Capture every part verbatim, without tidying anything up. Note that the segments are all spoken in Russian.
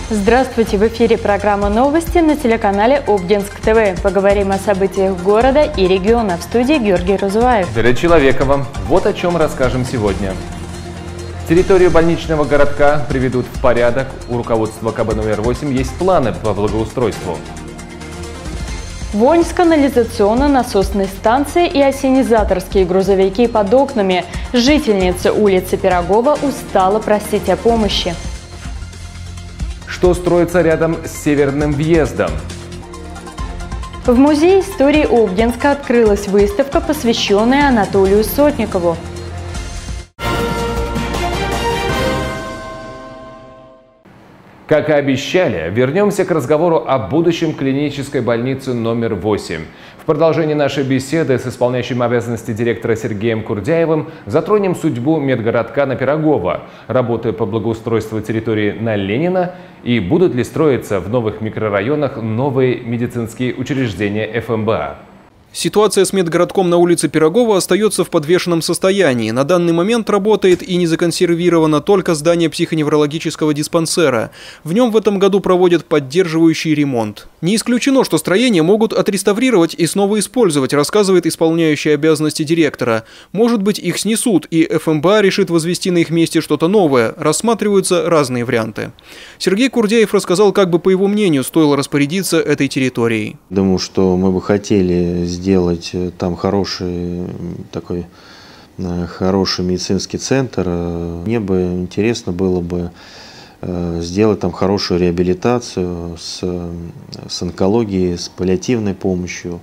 Здравствуйте! В эфире программа «Новости» на телеканале Обнинск ТВ. Поговорим о событиях города и региона. В студии Георгий Разуваев. Дарья Человекова. Вот о чем расскажем сегодня. Территорию больничного городка приведут в порядок. У руководства ка бэ номер восемь есть планы по благоустройству. Вонь с канализационно-насосной станции и осенизаторские грузовики под окнами. Жительница улицы Пирогова устала просить о помощи. Что строится рядом с северным въездом? В Музее истории Обнинска открылась выставка, посвященная Анатолию Сотникову. Как и обещали, вернемся к разговору о будущем клинической больницы номер восемь. В продолжении нашей беседы с исполняющим обязанности директора Сергеем Курдяевым затронем судьбу медгородка на Пирогова, работы по благоустройству территории на Ленина и будут ли строиться в новых микрорайонах новые медицинские учреждения эф эм бэ а. Ситуация с медгородком на улице Пирогова остается в подвешенном состоянии. На данный момент работает и не законсервировано только здание психоневрологического диспансера. В нем в этом году проводят поддерживающий ремонт. Не исключено, что строение могут отреставрировать и снова использовать, рассказывает исполняющий обязанности директора. Может быть, их снесут, и эф эм бэ а решит возвести на их месте что-то новое. Рассматриваются разные варианты. Сергей Курдяев рассказал, как бы, по его мнению, стоило распорядиться этой территорией. Думаю, что мы бы хотели сделать там хороший такой хороший медицинский центр. Мне бы интересно было бы сделать там хорошую реабилитацию с, с онкологией, с паллиативной помощью,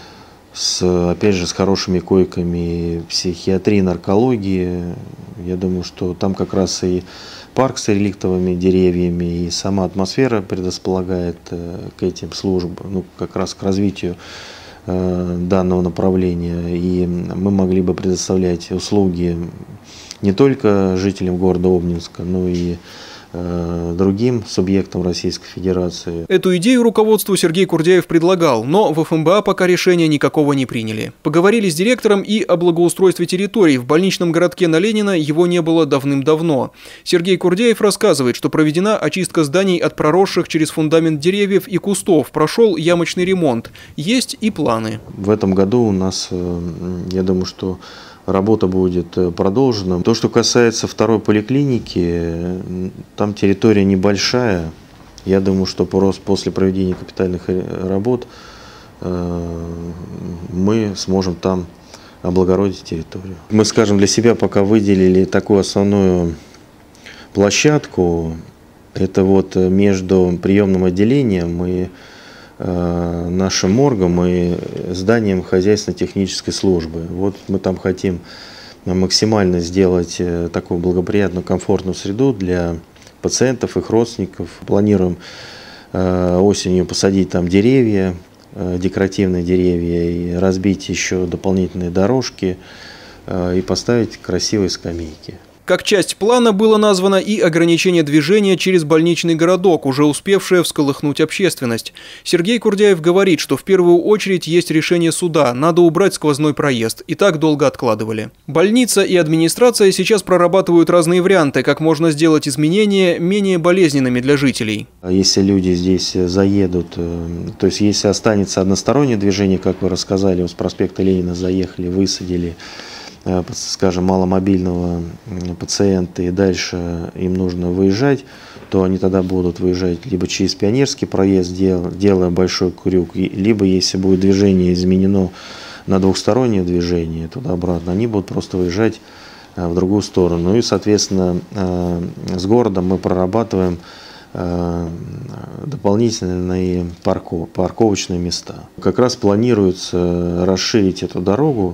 с, опять же, с хорошими койками психиатрии, наркологии. Я думаю, что там как раз и парк с реликтовыми деревьями, и сама атмосфера предрасполагает к этим службам, ну, как раз к развитию данного направления, и мы могли бы предоставлять услуги не только жителям города Обнинска, но и другим субъектам Российской Федерации. Эту идею руководству Сергей Курдяев предлагал, но в эф эм бэ а пока решения никакого не приняли. Поговорили с директором и о благоустройстве территорий. В больничном городке на Ленина его не было давным-давно. Сергей Курдяев рассказывает, что проведена очистка зданий от проросших через фундамент деревьев и кустов, прошел ямочный ремонт. Есть и планы. В этом году у нас, я думаю, что работа будет продолжена. То, что касается второй поликлиники, там территория небольшая. Я думаю, что после проведения капитальных работ мы сможем там облагородить территорию. Мы, скажем, для себя пока выделили такую основную площадку. Это вот между приемным отделением и нашим моргом и зданием хозяйственно-технической службы. Вот мы там хотим максимально сделать такую благоприятную, комфортную среду для пациентов, их родственников. Планируем осенью посадить там деревья, декоративные деревья, и разбить еще дополнительные дорожки и поставить красивые скамейки. Как часть плана было названо и ограничение движения через больничный городок, уже успевшее всколыхнуть общественность. Сергей Курдяев говорит, что в первую очередь есть решение суда, надо убрать сквозной проезд, и так долго откладывали. Больница и администрация сейчас прорабатывают разные варианты, как можно сделать изменения менее болезненными для жителей. Если люди здесь заедут, то есть если останется одностороннее движение, как вы рассказали, с проспекта Ленина заехали, высадили, скажем, маломобильного пациента, и дальше им нужно выезжать, то они тогда будут выезжать либо через Пионерский проезд, делая большой крюк, либо, если будет движение изменено на двухстороннее движение туда-обратно, они будут просто выезжать в другую сторону. И, соответственно, с городом мы прорабатываем дополнительные парковочные места. Как раз планируется расширить эту дорогу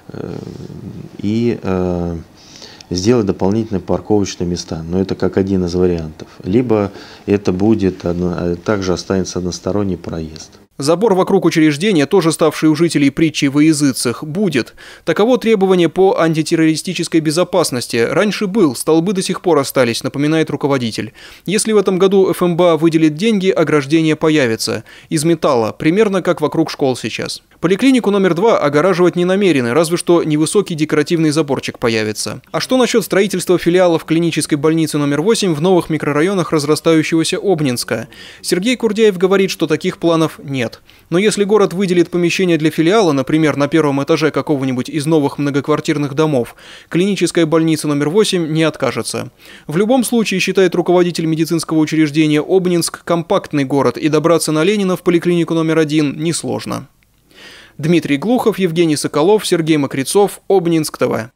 и э, сделать дополнительные парковочные места. Но это как один из вариантов. Либо это будет, одно, также останется односторонний проезд. Забор вокруг учреждения, тоже ставший у жителей притчей во языцах, будет. Таково требование по антитеррористической безопасности. Раньше был, столбы до сих пор остались, напоминает руководитель. Если в этом году эф эм бэ а выделит деньги, ограждение появится. Из металла, примерно как вокруг школ сейчас. Поликлинику номер два огораживать не намерены, разве что невысокий декоративный заборчик появится. А что насчет строительства филиалов клинической больницы номер восемь в новых микрорайонах разрастающегося Обнинска? Сергей Курдяев говорит, что таких планов нет. Но если город выделит помещение для филиала, например, на первом этаже какого-нибудь из новых многоквартирных домов, клиническая больница номер восемь не откажется. В любом случае, считает руководитель медицинского учреждения, Обнинск компактный город, и добраться на Ленина в поликлинику номер один несложно. Дмитрий Глухов, Евгений Соколов, Сергей Мокрицов, Обнинск ТВ.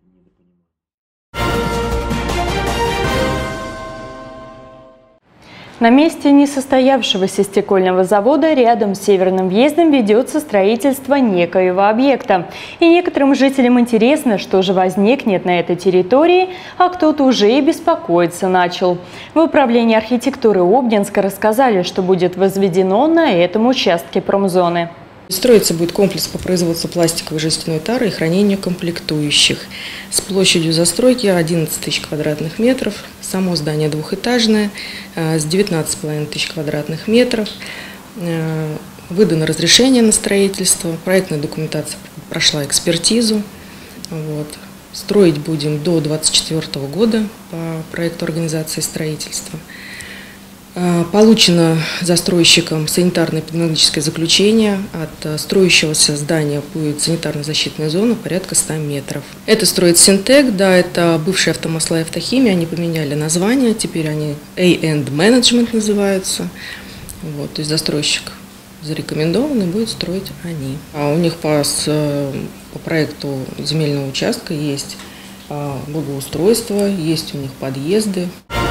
На месте несостоявшегося стекольного завода рядом с северным въездом ведется строительство некоего объекта. И некоторым жителям интересно, что же возникнет на этой территории, а кто-то уже и беспокоиться начал. В управлении архитектуры Обнинска рассказали, что будет возведено на этом участке промзоны. Строиться будет комплекс по производству пластиковой жестяной тары и хранению комплектующих. С площадью застройки одиннадцать тысяч квадратных метров. Само здание двухэтажное, с девятнадцати с половиной тысяч квадратных метров. Выдано разрешение на строительство. Проектная документация прошла экспертизу. Вот. Строить будем до две тысячи двадцать четвёртого года по проекту организации строительства. Получено застройщиком санитарно-эпидемиологическое заключение. От строящегося здания будет санитарно-защитная зона порядка ста метров. Это строит Синтек, да, это бывшая Автомасла и Автохимия. Они поменяли название, теперь они эй энд Management называются. Вот, то есть застройщик зарекомендован и будет строить они. А у них по, по проекту земельного участка есть благоустройство, есть у них подъезды.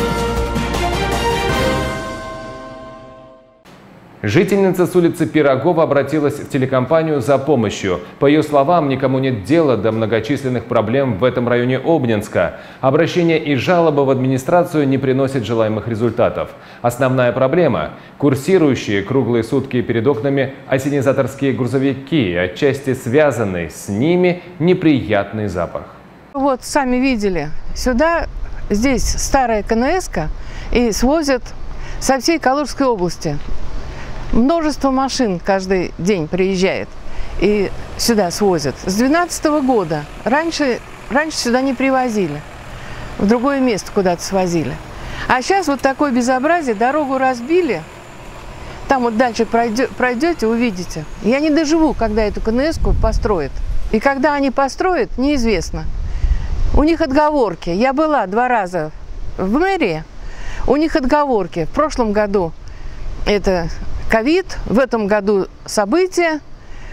Жительница с улицы Пирогова обратилась в телекомпанию за помощью. По ее словам, никому нет дела до многочисленных проблем в этом районе Обнинска. Обращения и жалобы в администрацию не приносят желаемых результатов. Основная проблема – курсирующие круглые сутки перед окнами ассенизаторские грузовики, отчасти связанный с ними неприятный запах. Вот, сами видели, сюда, здесь старая ка эн эска и свозят со всей Калужской области. Множество машин каждый день приезжает и сюда свозят. С две тысячи двенадцатого года. Раньше, раньше сюда не привозили. В другое место куда-то свозили. А сейчас вот такое безобразие. Дорогу разбили. Там вот дальше пройдете, пройдете, увидите. Я не доживу, когда эту ка эн эску построят. И когда они построят, неизвестно. У них отговорки. Я была два раза в мэрии. У них отговорки. В прошлом году это ковид, в этом году события.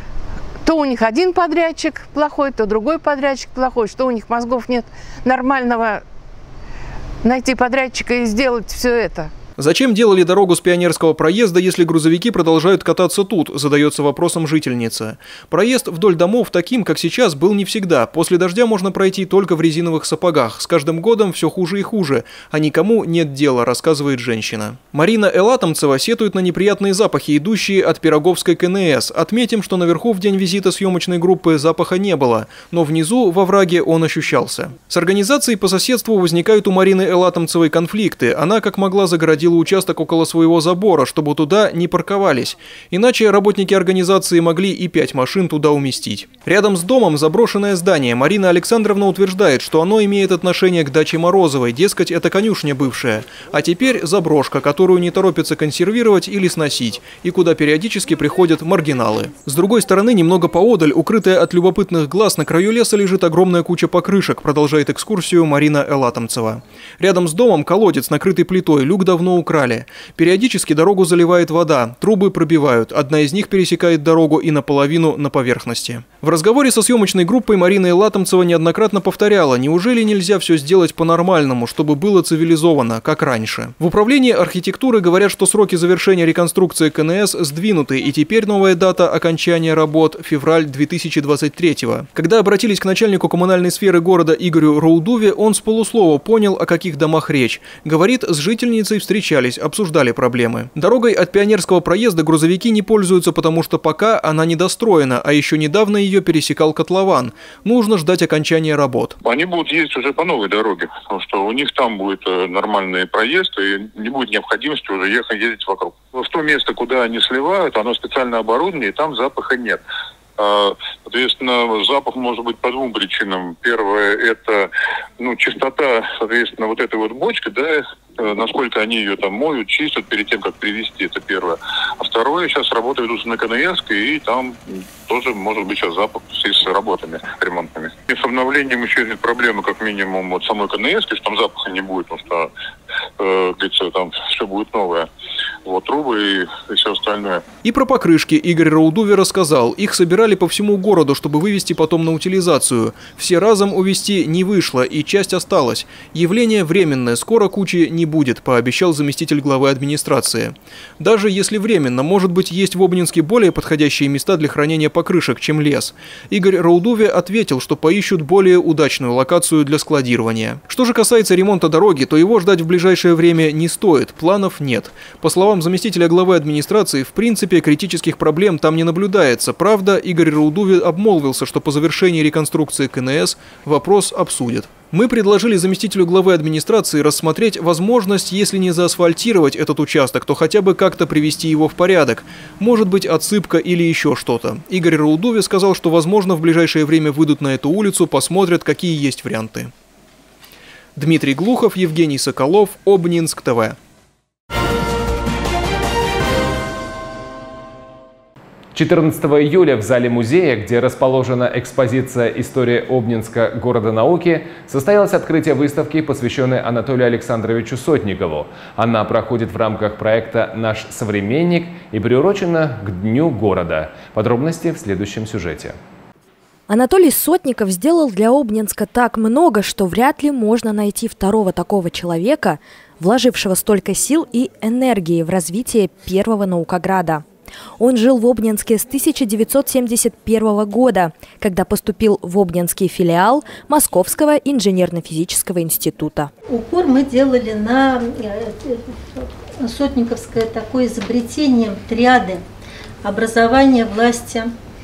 То у них один подрядчик плохой, то другой подрядчик плохой. Что у них мозгов нет нормального найти подрядчика и сделать все это. Зачем делали дорогу с Пионерского проезда, если грузовики продолжают кататься тут, задается вопросом жительница. Проезд вдоль домов таким, как сейчас, был не всегда. После дождя можно пройти только в резиновых сапогах. С каждым годом все хуже и хуже, а никому нет дела, рассказывает женщина. Марина Элатомцева сетует на неприятные запахи, идущие от Пироговской ка эн эс. Отметим, что наверху в день визита съемочной группы запаха не было, но внизу, во враге, он ощущался. С организацией по соседству возникают у Марины Элатомцевой конфликты. Она, как могла, загородила участок около своего забора, чтобы туда не парковались. Иначе работники организации могли и пять машин туда уместить. Рядом с домом заброшенное здание. Марина Александровна утверждает, что оно имеет отношение к даче Морозовой, дескать, это конюшня бывшая. А теперь заброшка, которую не торопятся консервировать или сносить, и куда периодически приходят маргиналы. С другой стороны, немного поодаль, укрытая от любопытных глаз, на краю леса лежит огромная куча покрышек, продолжает экскурсию Марина Элатомцева. Рядом с домом колодец, накрытый плитой, люк давно украли. Периодически дорогу заливает вода, трубы пробивают, одна из них пересекает дорогу и наполовину на поверхности. В разговоре со съемочной группой Марина Латомцева неоднократно повторяла, неужели нельзя все сделать по-нормальному, чтобы было цивилизованно, как раньше. В управлении архитектуры говорят, что сроки завершения реконструкции КНС сдвинуты, и теперь новая дата окончания работ – февраль две тысячи двадцать третьего. Когда обратились к начальнику коммунальной сферы города Игорю Раудуве, он с полуслова понял, о каких домах речь. Говорит, с жительницей встречались, обсуждали проблемы. Дорогой от Пионерского проезда грузовики не пользуются, потому что пока она недостроена, а еще недавно ее пересекал котлован. Нужно ждать окончания работ. Они будут ездить уже по новой дороге, потому что у них там будет нормальный проезд и не будет необходимости уже ехать ездить вокруг. В то место, куда они сливают, оно специально оборудовано, и там запаха нет. Соответственно, запах может быть по двум причинам. Первое – это ну, чистота, соответственно, вот этой вот бочки, да, насколько они ее там моют, чистят перед тем, как привезти, это первое. А второе, сейчас работа ведутся на КНС, и там тоже может быть сейчас запах в связи с работами ремонтными. И с обновлением еще есть проблемы, как минимум, вот самой КНС, что там запаха не будет, потому что, э, говорится, там все будет новое. Вот, трубы и, и все остальное. И про покрышки Игорь Раудуве рассказал. Их собирали по всему городу, чтобы вывести потом на утилизацию. Все разом увезти не вышло, и часть осталась. Явление временное, скоро кучи не будет, пообещал заместитель главы администрации. Даже если временно, может быть, есть в Обнинске более подходящие места для хранения покрышек, чем лес. Игорь Раудуве ответил, что поищут более удачную локацию для складирования. Что же касается ремонта дороги, то его ждать в ближайшее время не стоит, планов нет. По словам заместителя главы администрации, в принципе, критических проблем там не наблюдается. Правда, Игорь Раудуве обмолвился, что по завершении реконструкции КНС вопрос обсудят. Мы предложили заместителю главы администрации рассмотреть возможность, если не заасфальтировать этот участок, то хотя бы как-то привести его в порядок. Может быть, отсыпка или еще что-то. Игорь Раудуве сказал, что, возможно, в ближайшее время выйдут на эту улицу, посмотрят, какие есть варианты. Дмитрий Глухов, Евгений Соколов, Обнинск ТВ. четырнадцатого июля в зале музея, где расположена экспозиция «История Обнинска. Города науки», состоялось открытие выставки, посвященной Анатолию Александровичу Сотникову. Она проходит в рамках проекта «Наш современник» и приурочена к Дню города. Подробности в следующем сюжете. Анатолий Сотников сделал для Обнинска так много, что вряд ли можно найти второго такого человека, вложившего столько сил и энергии в развитие первого наукограда. Он жил в Обнинске с тысяча девятьсот семьдесят первого года, когда поступил в Обнинский филиал Московского инженерно-физического института. Упор мы делали на сотниковское такое изобретение триады образования, власти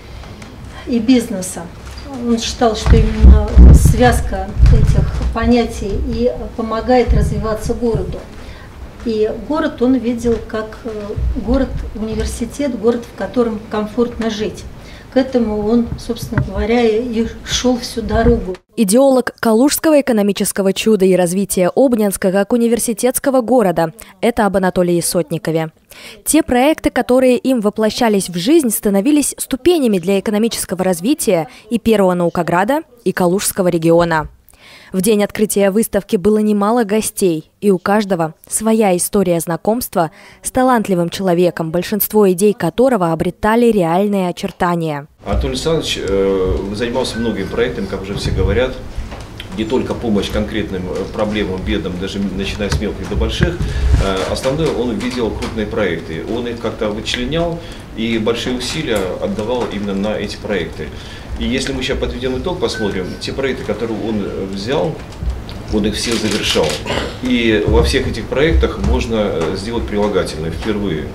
и бизнеса. Он считал, что именно связка этих понятий и помогает развиваться городу. И город он видел как город-университет, город, в котором комфортно жить. К этому он, собственно говоря, и шел всю дорогу. Идеолог Калужского экономического чуда и развития Обнинска как университетского города. Это об Анатолии Сотникове. Те проекты, которые им воплощались в жизнь, становились ступенями для экономического развития и первого наукограда, и Калужского региона. В день открытия выставки было немало гостей, и у каждого своя история знакомства с талантливым человеком, большинство идей которого обретали реальные очертания. Анатолий Александрович э, занимался многими проектами, как уже все говорят. Не только помощь конкретным проблемам, бедам, даже начиная с мелких до больших. Э, основное, он видел крупные проекты. Он их как-то вычленял и большие усилия отдавал именно на эти проекты. И если мы сейчас подведем итог, посмотрим, те проекты, которые он взял, он их все завершал. И во всех этих проектах можно сделать прилагательное впервые.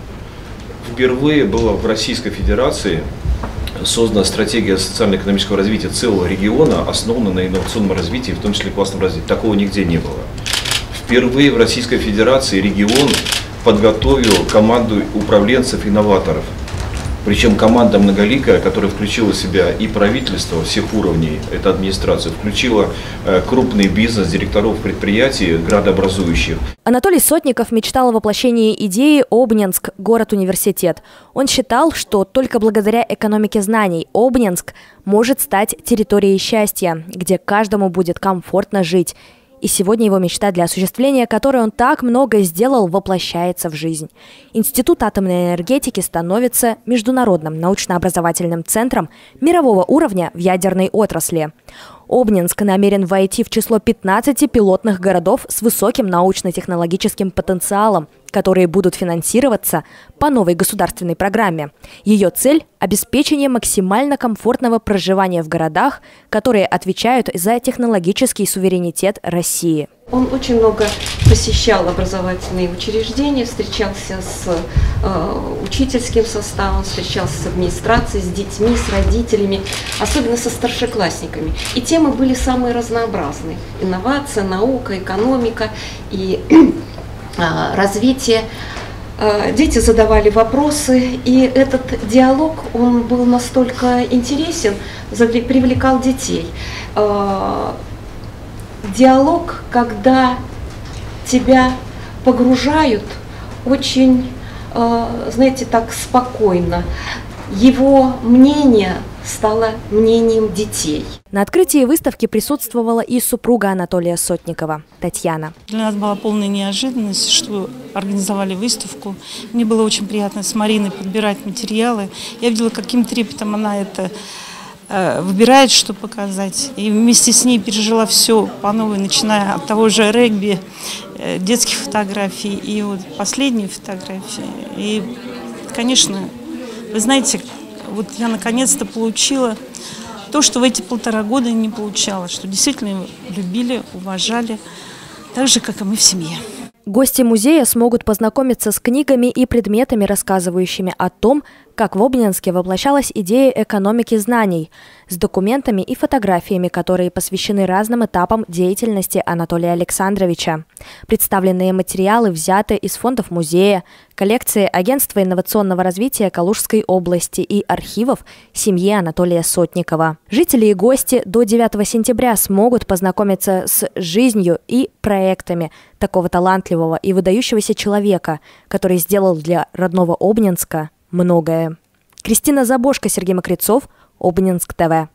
Впервые была в Российской Федерации создана стратегия социально-экономического развития целого региона, основанная на инновационном развитии, в том числе классном развитии. Такого нигде не было. Впервые в Российской Федерации регион подготовил команду управленцев-инноваторов. Причем команда многоликая, которая включила в себя и правительство всех уровней, это администрация, включила крупный бизнес, директоров предприятий, градообразующих. Анатолий Сотников мечтал о воплощении идеи «Обнинск. Город-университет». Он считал, что только благодаря экономике знаний Обнинск может стать территорией счастья, где каждому будет комфортно жить. И сегодня его мечта, для осуществления которой он так много сделал, воплощается в жизнь. Институт атомной энергетики становится международным научно-образовательным центром мирового уровня в ядерной отрасли. Обнинск намерен войти в число пятнадцати пилотных городов с высоким научно-технологическим потенциалом, которые будут финансироваться по новой государственной программе. Ее цель – обеспечение максимально комфортного проживания в городах, которые отвечают за технологический суверенитет России. Он очень много посещал образовательные учреждения, встречался с э, учительским составом, встречался с администрацией, с детьми, с родителями, особенно со старшеклассниками. И темы были самые разнообразные. Инновация, наука, экономика и э, развитие. Э, дети задавали вопросы, и этот диалог, он был настолько интересен, привлекал детей. Э, Диалог, когда тебя погружают очень, знаете, так спокойно. Его мнение стало мнением детей. На открытии выставки присутствовала и супруга Анатолия Сотникова, Татьяна. Для нас была полная неожиданность, что организовали выставку. Мне было очень приятно с Мариной подбирать материалы. Я видела, каким трепетом она это выбирает, что показать. И вместе с ней пережила все по новой, начиная от того же регби, детских фотографий и вот последние фотографии. И, конечно, вы знаете, вот я наконец-то получила то, что в эти полтора года не получала, что действительно любили, уважали, так же, как и мы в семье. Гости музея смогут познакомиться с книгами и предметами, рассказывающими о том, как в Обнинске воплощалась идея экономики знаний, с документами и фотографиями, которые посвящены разным этапам деятельности Анатолия Александровича. Представленные материалы взяты из фондов музея, коллекции Агентства инновационного развития Калужской области и архивов семьи Анатолия Сотникова. Жители и гости до девятого сентября смогут познакомиться с жизнью и проектами такого талантливого и выдающегося человека, который сделал для родного Обнинска многое. Кристина Забошко, Сергей Мокрицов, Обнинск ТВ.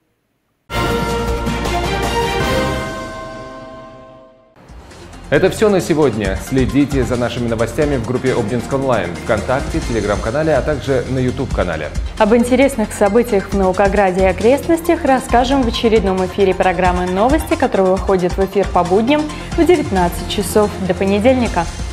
Это все на сегодня. Следите за нашими новостями в группе Обнинск онлайн, ВКонтакте, Телеграм-канале, а также на Ютуб-канале. Об интересных событиях в Наукограде и окрестностях расскажем в очередном эфире программы «Новости», которая выходит в эфир по будням в девятнадцать часов. До понедельника.